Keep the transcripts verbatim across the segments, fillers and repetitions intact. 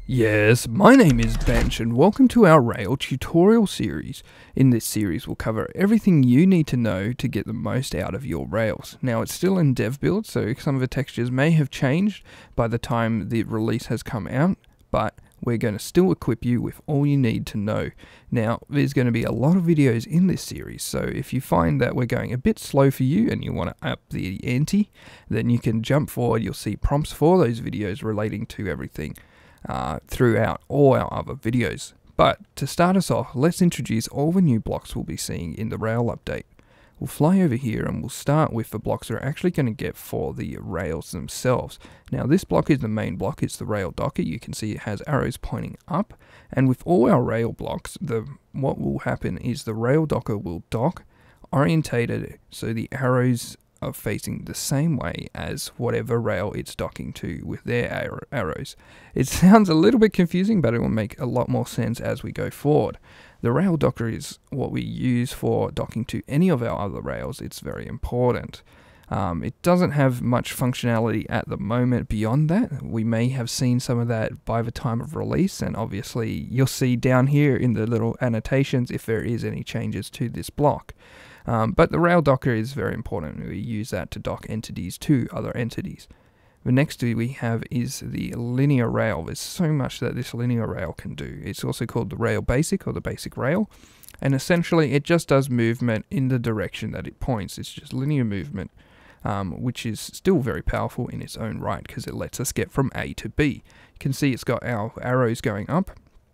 Yes, my name is Bench and welcome to our Rail tutorial series. In this series we'll cover everything you need to know to get the most out of your Rails. Now it's still in dev build, so some of the textures may have changed by the time the release has come out, but we're going to still equip you with all you need to know. Now there's going to be a lot of videos in this series, so if you find that we're going a bit slow for you and you want to up the ante, then you can jump forward. You'll see prompts for those videos relating to everything Uh, throughout all our other videos. But to start us off, let's introduce all the new blocks we'll be seeing in the Rail update. We'll fly over here and we'll start with the blocks we're actually going to get for the Rails themselves. Now this block is the main block, it's the Rail Docker. You can see it has arrows pointing up, and with all our Rail blocks, the what will happen is the Rail Docker will dock orientated so the arrows are facing the same way as whatever rail it's docking to with their ar arrows. It sounds a little bit confusing, but it will make a lot more sense as we go forward. The Rail Docker is what we use for docking to any of our other rails. It's very important. Um, it doesn't have much functionality at the moment beyond that. We may have seen some of that by the time of release, and obviously you'll see down here in the little annotations if there is any changes to this block. Um, but the Rail Docker is very important. We use that to dock entities to other entities. The next we have is the linear rail. There's so much that this linear rail can do. It's also called the Rail Basic or the Basic Rail. And essentially it just does movement in the direction that it points. It's just linear movement, um, which is still very powerful in its own right because it lets us get from A to B. You can see it's got our arrows going up.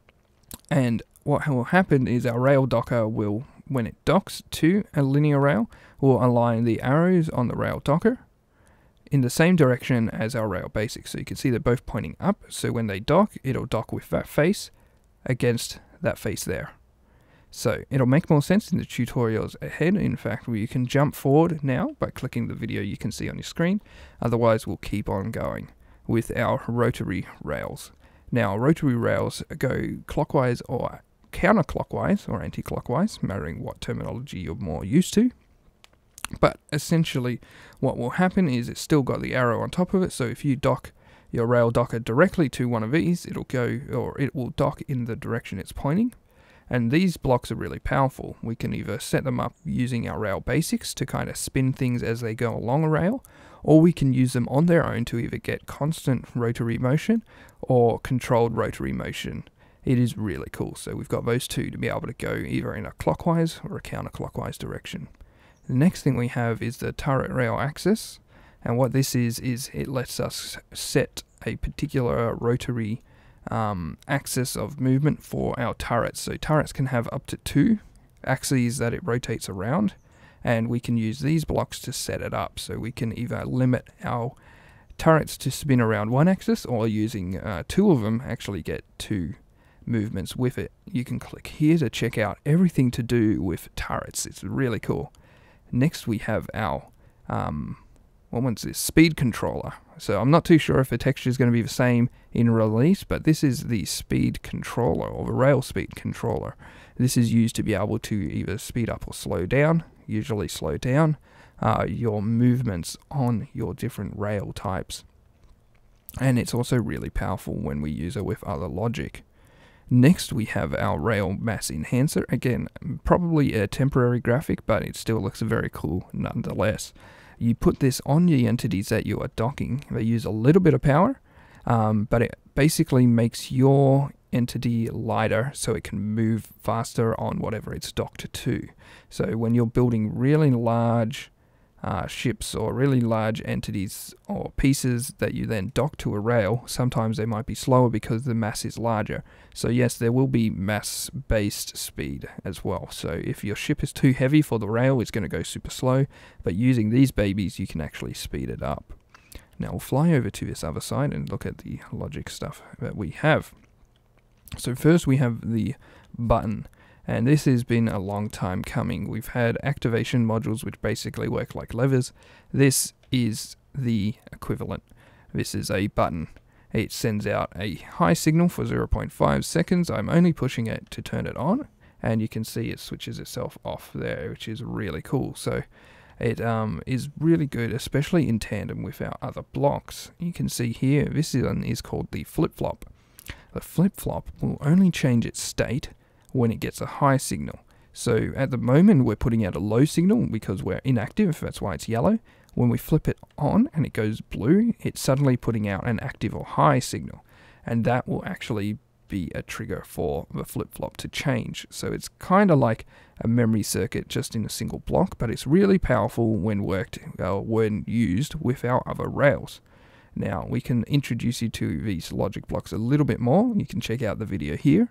And what will happen is our Rail Docker will, when it docks to a linear rail, will align the arrows on the Rail Docker in the same direction as our Rail Basic. So you can see they're both pointing up, so when they dock, it'll dock with that face against that face there. So it'll make more sense in the tutorials ahead. In fact, you can jump forward now by clicking the video you can see on your screen. Otherwise, we'll keep on going with our rotary rails. Now, rotary rails go clockwise or counterclockwise or anti-clockwise, mattering what terminology you're more used to. But essentially what will happen is it's still got the arrow on top of it, so if you dock your Rail Docker directly to one of these, it'll go, or it will dock in the direction it's pointing. And these blocks are really powerful. We can either set them up using our Rail Basics to kind of spin things as they go along a rail, or we can use them on their own to either get constant rotary motion or controlled rotary motion. It is really cool. So we've got those two to be able to go either in a clockwise or a counterclockwise direction. The next thing we have is the turret rail axis, and what this is is it lets us set a particular rotary um, axis of movement for our turrets. So turrets can have up to two axes that it rotates around, and we can use these blocks to set it up. So we can either limit our turrets to spin around one axis, or using uh, two of them actually get two movements with it. You can click here to check out everything to do with turrets. It's really cool. Next we have our um, what one's this? Speed controller. So I'm not too sure if the texture is going to be the same in release, but this is the speed controller, or the rail speed controller. This is used to be able to either speed up or slow down, usually slow down, uh, your movements on your different rail types. And it's also really powerful when we use it with other logic. Next we have our Rail Mass Enhancer. Again, probably a temporary graphic, but it still looks very cool nonetheless. You put this on the entities that you are docking. They use a little bit of power, um, but it basically makes your entity lighter so it can move faster on whatever it's docked to. So when you're building really large Uh, ships or really large entities or pieces that you then dock to a rail, sometimes they might be slower because the mass is larger. So yes, there will be mass-based speed as well. So if your ship is too heavy for the rail, it's going to go super slow, but using these babies you can actually speed it up. Now we'll fly over to this other side and look at the logic stuff that we have. So first we have the button. And this has been a long time coming. We've had activation modules which basically work like levers. This is the equivalent. This is a button. It sends out a high signal for zero point five seconds. I'm only pushing it to turn it on, and you can see it switches itself off there, which is really cool. So it um, is really good, especially in tandem with our other blocks. You can see here, this one is called the flip-flop. The flip-flop will only change its state when it gets a high signal. So at the moment we're putting out a low signal because we're inactive, that's why it's yellow. When we flip it on and it goes blue, it's suddenly putting out an active or high signal. And that will actually be a trigger for the flip-flop to change. So it's kind of like a memory circuit just in a single block, but it's really powerful when worked, uh, when used with our other rails. Now we can introduce you to these logic blocks a little bit more. You can check out the video here.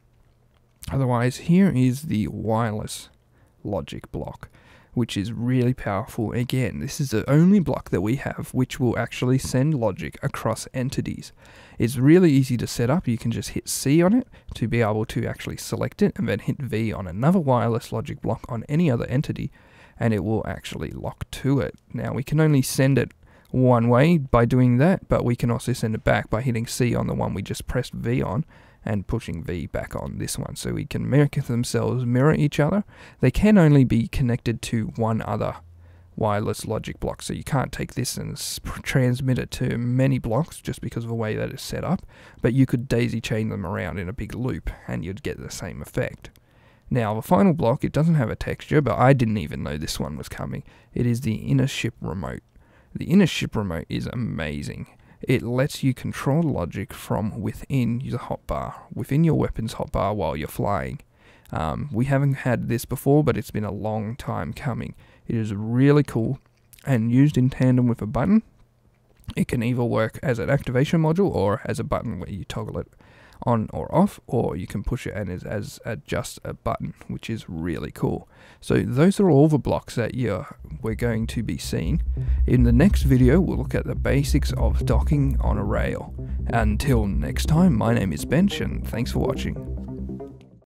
Otherwise, here is the wireless logic block, which is really powerful. Again, this is the only block that we have which will actually send logic across entities. It's really easy to set up. You can just hit C on it to be able to actually select it, and then hit V on another wireless logic block on any other entity, and it will actually lock to it. Now, we can only send it one way by doing that, but we can also send it back by hitting C on the one we just pressed V on, and pushing V back on this one. So we can mirror themselves, mirror each other. They can only be connected to one other wireless logic block, so you can't take this and transmit it to many blocks just because of the way that it's set up, but you could daisy chain them around in a big loop and you'd get the same effect. Now the final block, it doesn't have a texture, but I didn't even know this one was coming. It is the inner ship remote. The inner ship remote is amazing. It lets you control logic from within the hotbar, within your weapon's hotbar while you're flying. Um, we haven't had this before, but it's been a long time coming. It is really cool, and used in tandem with a button, it can either work as an activation module or as a button where you toggle it on or off, or you can push it and as, as a, just a button, which is really cool. So those are all the blocks that you're, we're going to be seeing. In the next video, we'll look at the basics of docking on a rail. Until next time, my name is Bench, and thanks for watching.